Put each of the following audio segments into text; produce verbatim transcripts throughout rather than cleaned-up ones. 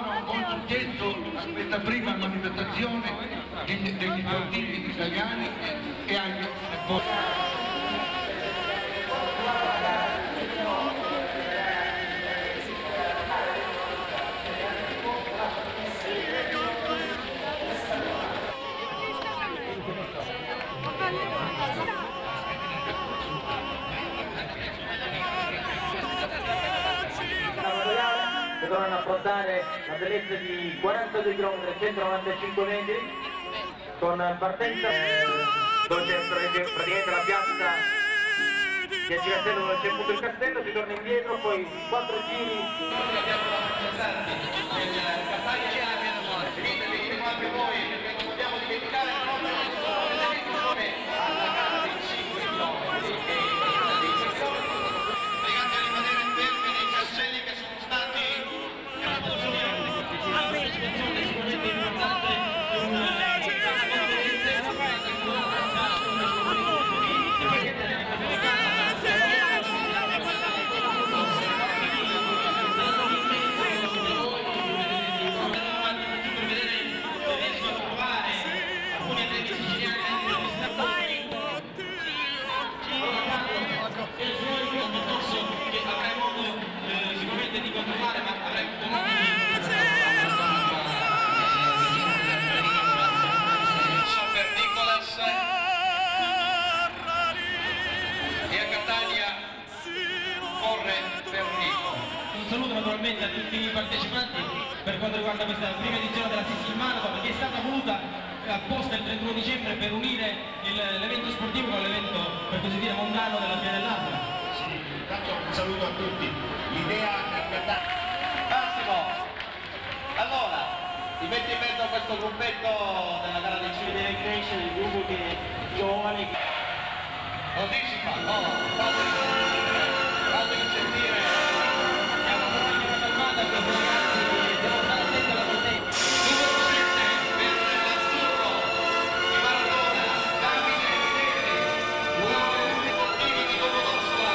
diamo buon successo a questa prima manifestazione degli, degli sportivi italiani e agli che dovranno affrontare la bellezza di quarantadue chilometri e centonovantacinque metri con partenza dove c'è praticamente la piazza di Acicastello dove c'è appunto il castello, si torna indietro, poi quattro giri. Abbiamo rappresentanti del Campania venite anche voi perché non dobbiamo dimenticare la nostra come alla gara dei cinque chilometri pregate a rimanere fermi nei cancelli che sono stati sicuramente importante naturalmente a tutti i partecipanti per quanto riguarda questa prima edizione della Sisal Marathon che è stata voluta apposta il trentuno dicembre per unire l'evento sportivo con l'evento per così dire mondano della Fiera dell'Aquila. Sì, intanto un saluto a tutti. L'idea è Massimo, allora ti metti in mezzo a questo gruppetto della gara dei Civil Recreation, il gruppo che giovani. Così si fa, no? Fatemi sentire. Questi ragazzi che devono stare attenti alla potenza. Numero sette per l'azzurro di Maradona, Davide Vinese, Unione Sportiva di Domodossola,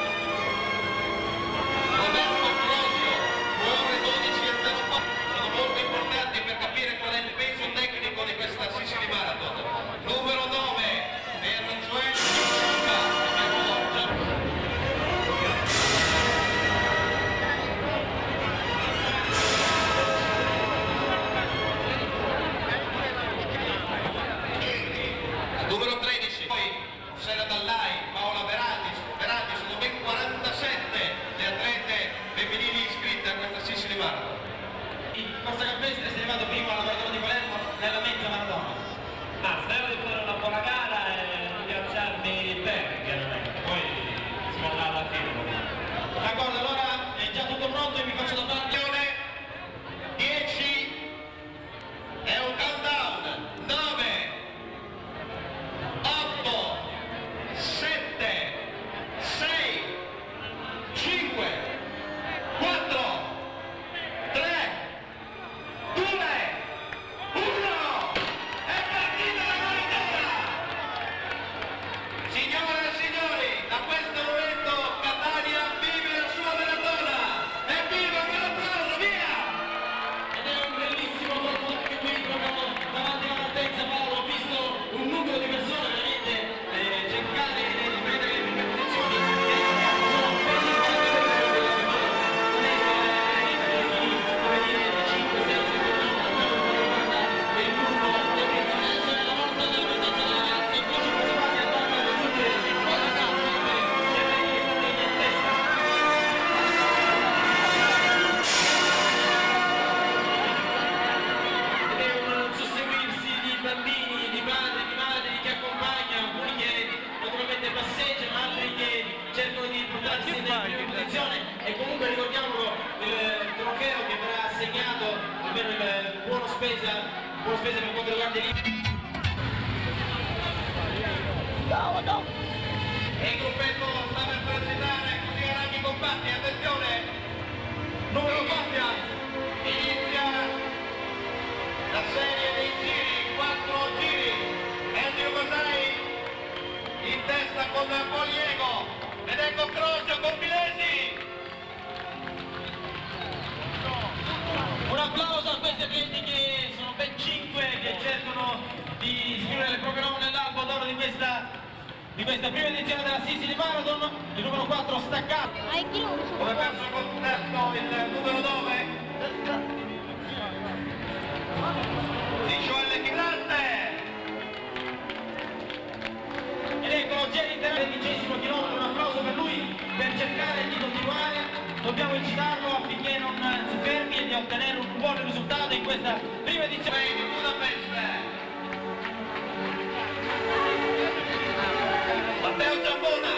Roberto Crosio, due ore dodici e zero quattro, sono molto importanti per capire qual è il peso tecnico di questa Sisal Marathon. Numero nove per Joel Giuca, abbiamo già Costa Campestre si è arrivato prima alla maratona di Palermo nella mezza maratona. Ah, spero di fare una buona gara e di piazzarmi bene, chiaramente, poi si vedrà alla fine. D'accordo, allora è già tutto pronto e vi faccio da parte. dieci è un countdown. nove otto sette sei cinque quattro tre Signore e signori, da questo momento Catania vive la sua maratona! Evviva un applauso, via! Ed è un bellissimo corpo anche qui, proprio davanti alla partenza, Paolo, ho visto un numero di persone veramente eh, cercare di riprendere le prime posizioni e sono belli come dire cinque sei secondi per il gruppo deve essere la volta della partenza dei ragazzi, quasi quasi quasi a torno a raggiungere il quota calcio che è stata in testa. Ed è un susseguirsi di bambini, di padri, di madri che accompagnano, alcuni che naturalmente passeggiano, altri che cercano di portarsi nella prima posizione e comunque ricordiamolo il trofeo che verrà assegnato, ovvero il buono spesa, buono spesa per quanto riguarda i No, no. E il gruppetto sta per presentare così a ranghi compatti, attenzione, numero quattro, inizia la serie dei giri, quattro giri, Elio Cosai in testa con Poliego, ed ecco Crosio con Milesi. Un applauso. questa, di questa prima edizione della Sicily Marathon, il numero quattro staccato. Come perso il contatto il numero nove di Joel Grande. Ed eccolo già all'interno del dodicesimo chilometro, un applauso per lui per cercare di continuare. Dobbiamo incitarlo affinché non si fermi e di ottenere un buon risultato in questa prima edizione di Budapest. Matteo Giambona.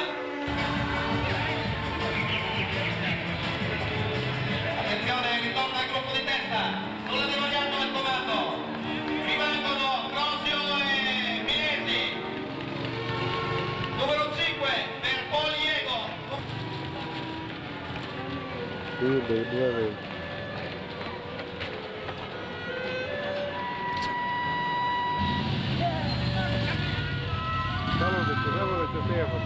Attenzione, ritorna al gruppo di testa. Nulla di variato nel comando. Rimangono Crosio e Minesi. Numero cinque per Poliego. Sì, beh, Salute, salute Stefano.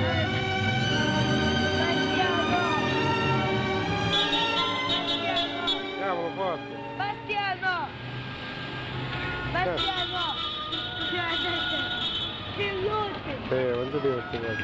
Cavolo, forte. Bastiano! Bastiano! Sei l'ultimo! Eh, quanto devo queste cose?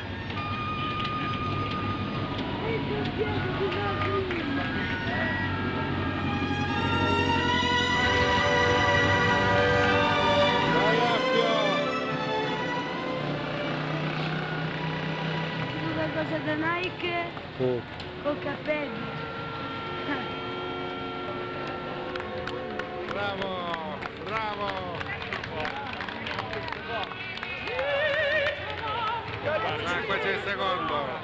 Una cosa da Nike Mm. con capelli. Bravo, bravo. Ah, qua c'è il secondo.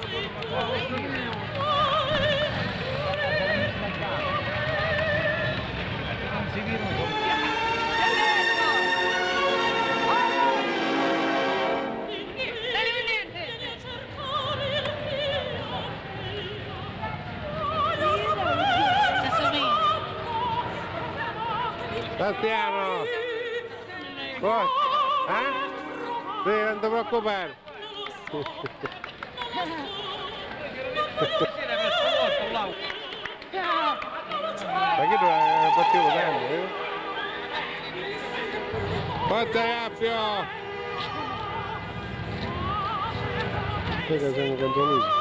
Bastiano! Oh, eh? Sì, non ti preoccupare. Ma che tu hai battuto tanto, eh? Forza Iappio! Che siamo campionisti.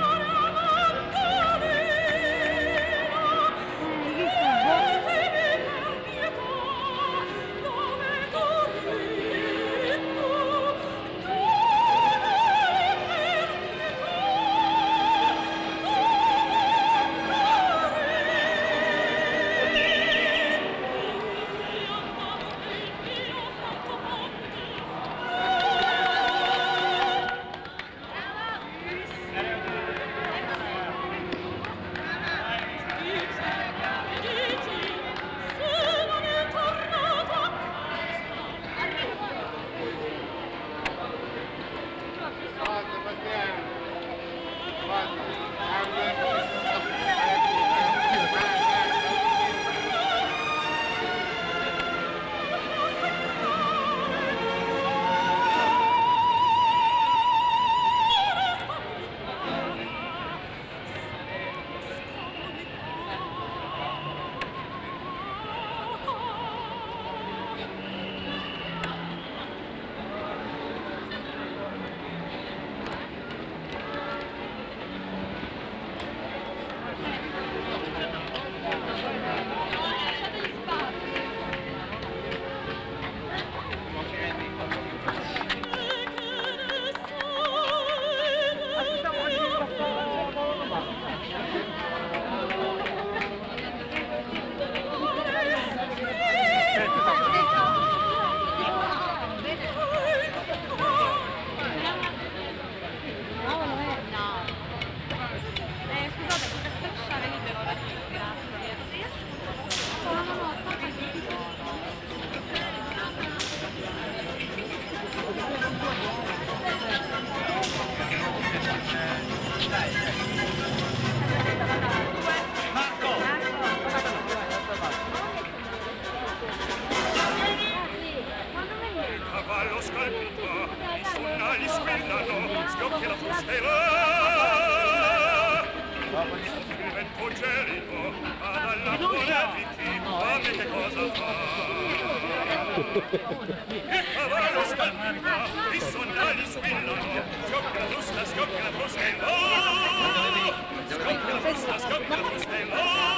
Cavallo scalpito, i sonnali squillano, schiocchi la frustela. Il vento gelido, ma dalla buona ricchi, fammi che cosa fa. Il cavallo scalpito, i sonnali Scoppia la frusta e là! Scoppia la frusta, scoppia la frusta e là!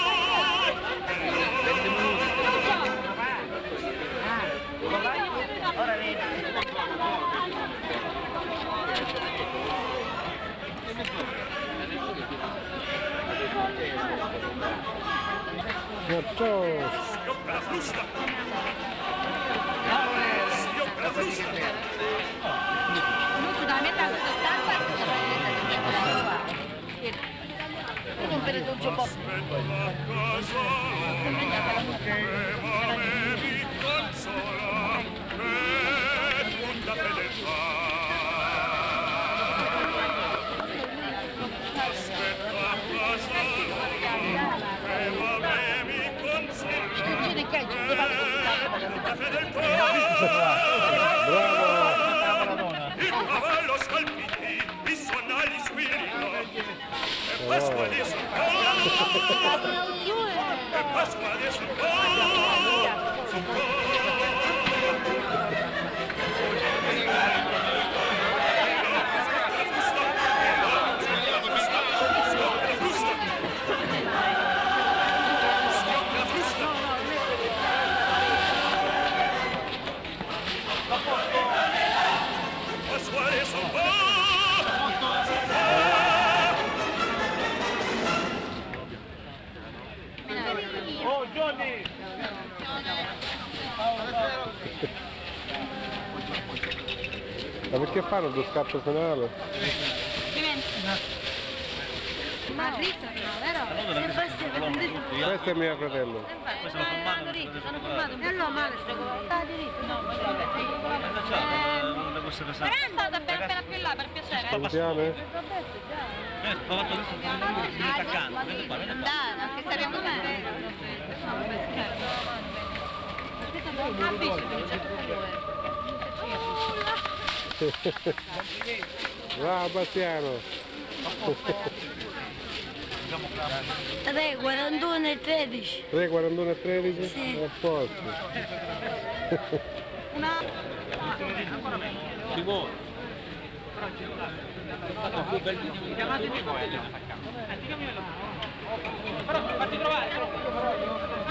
Scoppia la frusta! Scoppia la frusta! Da metà questa stampa e questa qua. Non per il dolce pop. Aspetta la casa, che m'avevi consola, che tutta fedeltà. Aspetta la casa, che m'avevi consola, che tutta fedeltà. Il cavallo scalpiti, i suonali squillino, e Pasqua di Sant'Anna, e Pasqua di Sant'Anna, Oh Johnny! Ma perché fanno due scatto finale? Ma Rita, vero? Questo è mio fratello. Questo sono formato. Sono formato. E allora male, sta diritto. Però è stata appena più là, per piacere. Salutiamo? Andare, anche se abbiamo bene. Ah, bici, Bravo Bastiano! tre, quarantuno e tredici. tre, quarantuno e tredici? Sì. A posto. Chiamatemi poi. Però fatti trovare.